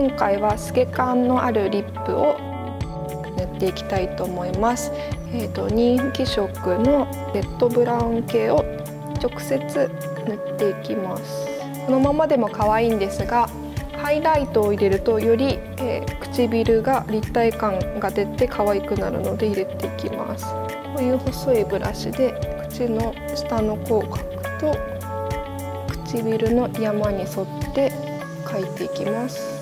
今回は透け感のあるリップを塗っていきたいと思います。人気色のレッドブラウン系を直接塗っていきます。このままでも可愛いんですが、ハイライトを入れるとより、唇が立体感が出て可愛くなるので入れていきます。こういう細いブラシで口の下の口角と唇の山に沿って描いていきます。